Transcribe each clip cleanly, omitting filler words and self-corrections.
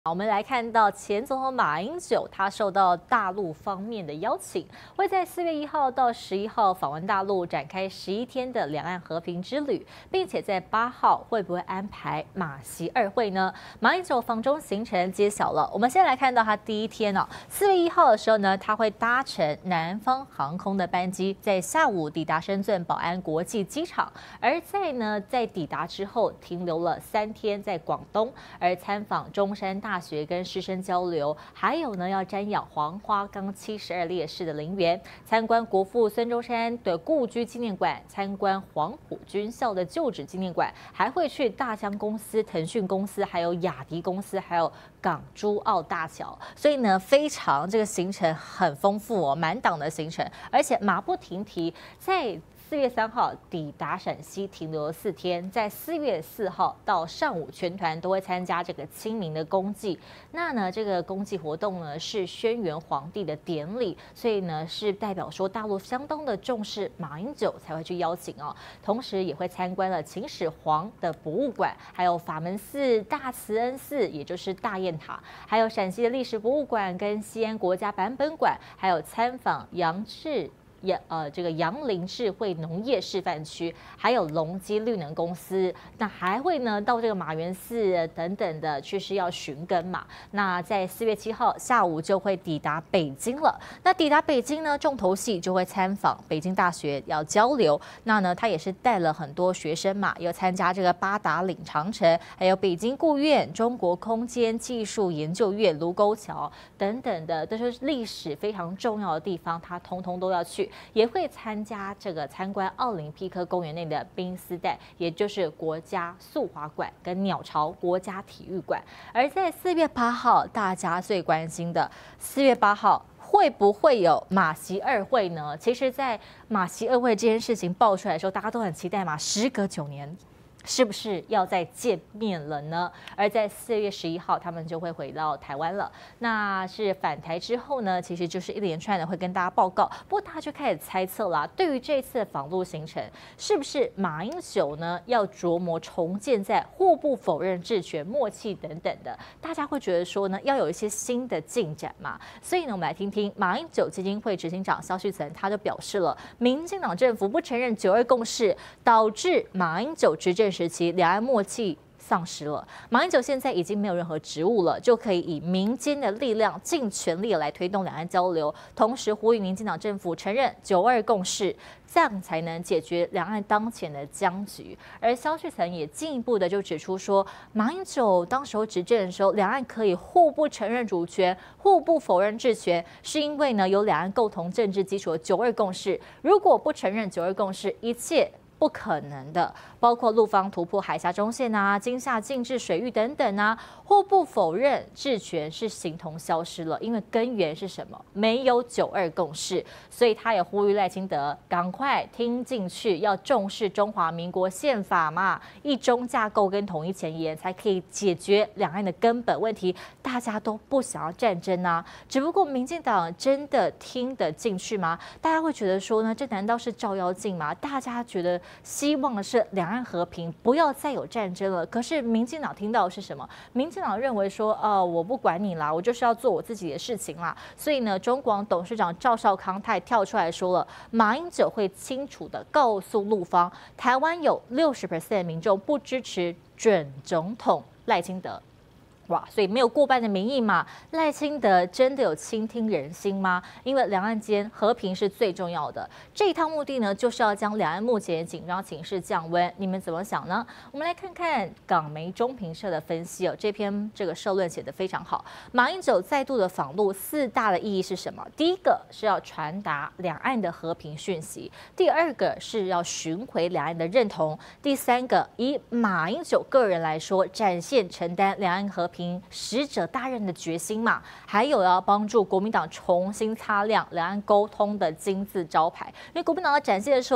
我们来看到前总统马英九，他受到大陆方面的邀请，会在4月1号到11号访问大陆，展开11天的两岸和平之旅，并且在8号会不会安排马习2会呢？马英九访中行程揭晓了。我们先来看到他第一天4月1号的时候呢，他会搭乘南方航空的班机，在下午抵达深圳宝安国际机场，而在抵达之后停留了3天在广东，而参访中山大学跟师生交流，还有呢要瞻仰黄花岗72烈士的陵园，参观国父孙中山的故居纪念馆，参观黄埔军校的旧址纪念馆，还会去大疆公司、腾讯公司、还有雅迪公司，还有港珠澳大桥。所以呢，这个行程很丰富满档的行程，而且马不停蹄在4月3号抵达陕西，停留了4天，在4月4号到上午，全团都会参加这个清明的公祭。那呢，这个公祭活动呢是轩辕皇帝的典礼，所以呢是代表说大陆相当的重视马英九才会去邀请同时也会参观了秦始皇的博物馆，还有法门寺、大慈恩寺，也就是大雁塔，还有陕西的历史博物馆跟西安国家版本馆，还有参访这个杨林智慧农业示范区，还有隆基绿能公司，那还会呢到这个马园寺等等的去是要寻根嘛。那在4月7号下午就会抵达北京了。那抵达北京呢，重头戏就会参访北京大学要交流。那呢，他也是带了很多学生嘛，要参加这个八达岭长城，还有北京故院、中国空间技术研究院、卢沟桥等等的，都是历史非常重要的地方，他通通都要去。也会参观奥林匹克公园内的冰丝带，也就是国家速滑馆跟鸟巢国家体育馆。而在4月8号，大家最关心的4月8号。会不会有马习2会呢？其实，在马习2会这件事情爆出来的时候，大家都很期待嘛。时隔9年，是不是要再见面了呢？而在4月11号，他们就会回到台湾了。那是返台之后呢，其实就是一连串的会跟大家报告。不过大家就开始猜测啦，对于这次的访陆行程，是不是马英九呢要琢磨重建在互不否认治权、默契等等的？大家会觉得说呢，要有一些新的进展嘛。所以呢，我们来听听马英九基金会执行长萧旭岑，他就表示了，民进党政府不承认9·2共识，导致马英九执政时期两岸默契丧失了。马英九现在已经没有任何职务了，就可以以民间的力量尽全力来推动两岸交流，同时呼吁民进党政府承认9·2共识，这样才能解决两岸当前的僵局。而萧旭岑也进一步的就指出说，马英九当时候执政的时候，两岸可以互不承认主权、互不否认治权，是因为呢有两岸共同政治基础的9·2共识。如果不承认9·2共识，一切不可能的，包括陆方突破海峡中线金厦禁制水域等等互不否认治权是形同消失了，因为根源是什么？没有9·2共识，所以他也呼吁赖清德赶快听进去，要重视中华民国宪法嘛，一中架构跟统一前沿才可以解决两岸的根本问题。大家都不想要战争只不过民进党真的听得进去吗？大家会觉得说呢，这难道是照妖镜吗？大家觉得希望的是两岸和平，不要再有战争了。可是民进党听到的是什么？民进党认为说，我不管你啦，我就是要做我自己的事情啦。所以呢，中广董事长赵少康他也跳出来说了，马英九会清楚的告诉陆方，台湾有60% 的民众不支持准总统赖清德。哇，所以没有过半的民意嘛，赖清德真的有倾听人心吗？因为两岸间和平是最重要的，这一趟目的呢，就是要将两岸目前紧张情势降温。你们怎么想呢？我们来看看港媒中评社的分析这篇这个社论写得非常好。马英九再度的访陆4大的意义是什么？第一个是要传达两岸的和平讯息，第二个是要寻回两岸的认同，第三个以马英九个人来说，展现承担两岸和平使者大任的决心嘛，还有要帮助国民党重新擦亮两岸沟通的金字招牌。因为国民党要展现说，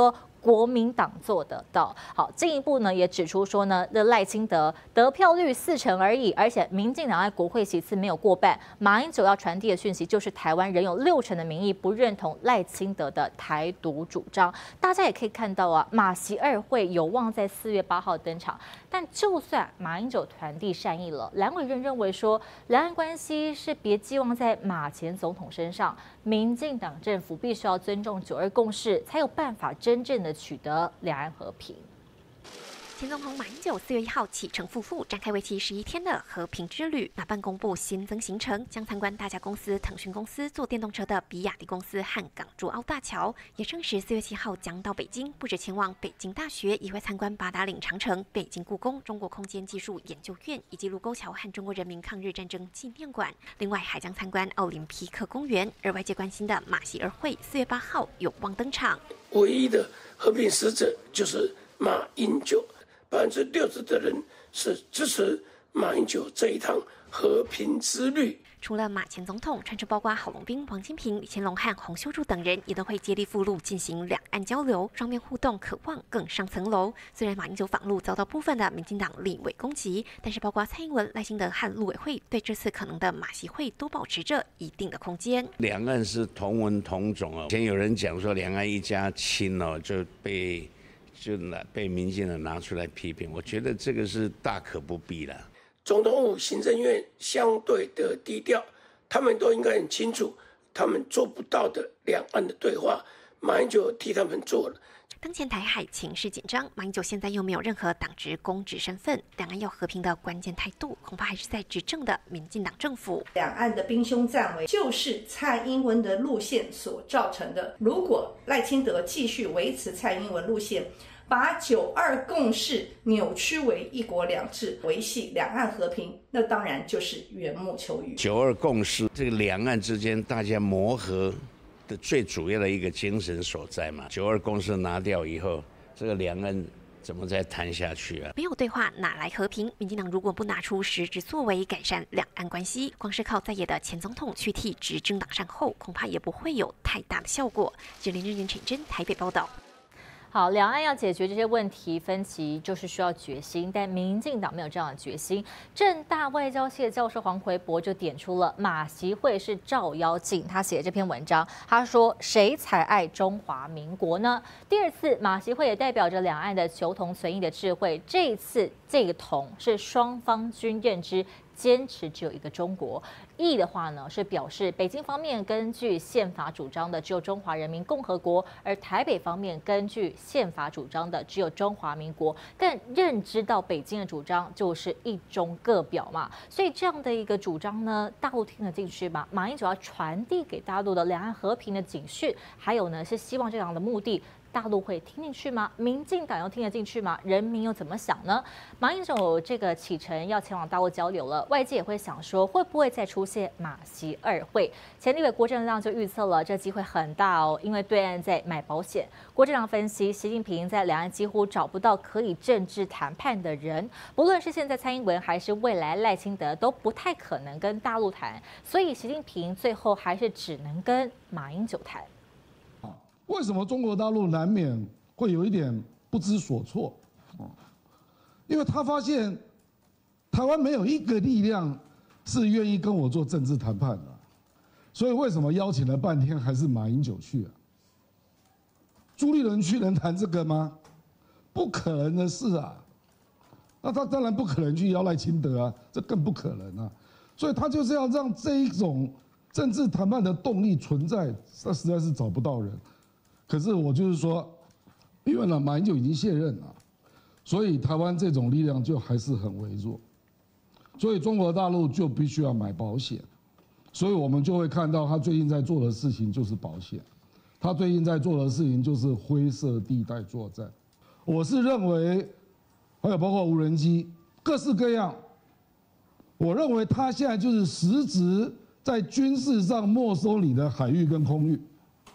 国民党做得到。好，进一步呢也指出说呢，这赖清德得票率40%而已，而且民进党在国会席次没有过半。马英九要传递的讯息就是台湾仍有60%的民意不认同赖清德的台独主张。大家也可以看到啊，马习2会有望在4月8号登场。但就算马英九传递善意了，蓝委员认为说，两岸关系是别寄望在马前总统身上，民进党政府必须要尊重9·2共识，才有办法真正的取得两岸和平。 前总统马英九4月1号启程赴沪，展开为期11天的和平之旅。马办公布新增行程，将参观大家公司、腾讯公司做电动车的比亚迪公司和港珠澳大桥。也证实4月7号将到北京，不止前往北京大学，也会参观八达岭长城、北京故宫、中国空间技术研究院以及卢沟桥和中国人民抗日战争纪念馆。另外还将参观奥林匹克公园。而外界关心的马习2会4月8号有望登场。 唯一的和平使者就是马英九。60%的人是支持马英九这一趟和平之旅。 除了马前总统，传出包括郝龙斌、王金平、李乾龙和洪秀柱等人也都会接力赴陆进行两岸交流，双边互动渴望更上层楼。虽然马英九访陆遭到部分的民进党立委攻击，但是包括蔡英文、赖清德和陆委会对这次可能的马习会都保持着一定的空间。 两岸是同文同种哦，以前有人讲说两岸一家亲哦，就被民进党拿出来批评，我觉得这个是大可不必了。 总统府、行政院相对的低调，他们都应该很清楚，他们做不到的两岸的对话，马英九替他们做了。 当前台海情势紧张，马英九现在又没有任何党职公职身份，两岸要和平的关键态度，恐怕还是在执政的民进党政府。 两岸的兵凶战危，就是蔡英文的路线所造成的。如果赖清德继续维持蔡英文路线，把9·2共识扭曲为1国2制，维系两岸和平，那当然就是缘木求鱼。 9·2共识，这个两岸之间大家磨合的最主要的一个精神所在嘛。9·2共识拿掉以后，这个两岸怎么再谈下去啊？ 没有对话哪来和平？民进党如果不拿出实质作为改善两岸关系，光是靠在野的前总统去替执政党善后，恐怕也不会有太大的效果。记者林真、陈真台北报道。 好，两岸要解决这些问题分歧，就是需要决心，但民进党没有这样的决心。政大外交系的教授黄奎博就点出了马习会是照妖镜，他写这篇文章，他说谁才爱中华民国呢？第二次马习会也代表着两岸的求同存异的智慧，这一次这个同是双方均认知。坚持只有一个中国，意的话呢是表示北京方面根据宪法主张的只有中华人民共和国，而台北方面根据宪法主张的只有中华民国。但认知到北京的主张就是一中各表嘛，所以这样的一个主张呢，大陆听得进去吗？马英九要传递给大陆的两岸和平的警讯，还有呢是希望这样的目的。大陆会听进去吗？民进党又听得进去吗？人民又怎么想呢？马英九这个启程要前往大陆交流了，外界也会想说，会不会再出现马习2会？前立委郭正亮就预测了，这机会很大哦，因为对岸在买保险。郭正亮分析，习近平在两岸几乎找不到可以政治谈判的人，不论是现在蔡英文还是未来赖清德，都不太可能跟大陆谈，所以习近平最后还是只能跟马英九谈。 为什么中国大陆难免会有一点不知所措？因为他发现台湾没有一个力量是愿意跟我做政治谈判的，所以为什么邀请了半天还是马英九去啊？朱立伦去能谈这个吗？不可能的事啊！那他当然不可能去邀赖清德啊，这更不可能啊！所以他就是要让这一种政治谈判的动力存在，他实在是找不到人。可是我就是说，因为呢马英九已经卸任了，所以台湾这种力量就还是很微弱，所以中国大陆就必须要买保险，所以我们就会看到他最近在做的事情就是保险，他最近在做的事情就是灰色地带作战。我是认为，还有包括无人机，各式各样，我认为他现在就是实质在军事上没收你的海域跟空域。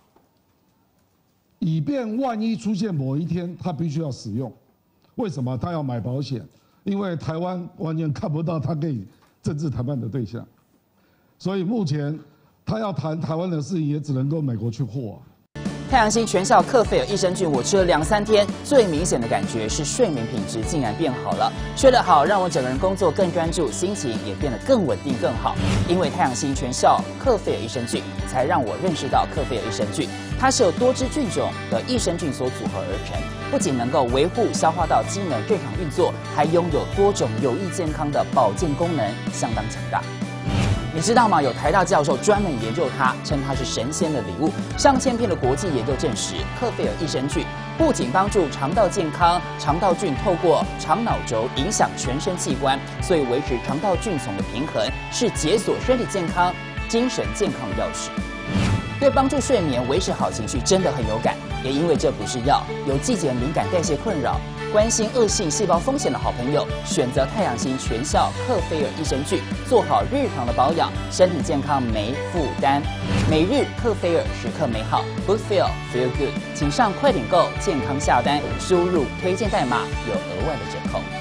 以便万一出现某一天他必须要使用，为什么他要买保险？因为台湾完全看不到他可以政治谈判的对象，所以目前他要谈台湾的事情也只能够美国去和。 太阳星全效克菲尔益生菌，我吃了2、3天，最明显的感觉是睡眠品质竟然变好了。睡得好，让我整个人工作更专注，心情也变得更稳定、更好。因为太阳星全效克菲尔益生菌，才让我认识到克菲尔益生菌，它是由多支菌种的益生菌所组合而成，不仅能够维护消化道机能正常运作，还拥有多种有益健康的保健功能，相当强大。你知道吗？有台大教授专门研究它，称它是神仙的礼物。上千篇的国际研究证实，克菲尔益生菌不仅帮助肠道健康，肠道菌透过肠脑轴影响全身器官，所以维持肠道菌丛的平衡是解锁身体健康、精神健康的钥匙。对帮助睡眠、维持好情绪真的很有感。也因为这不是药，有季节敏感、代谢困扰、关心恶性细胞风险的好朋友，选择太阳星全效克菲尔益生菌，做好日常的保养，身体健康没负担。每日克菲尔，时刻美好 ，Good Feel Feel Good， 请上快点购健康下单，输入推荐代码有额外的折扣。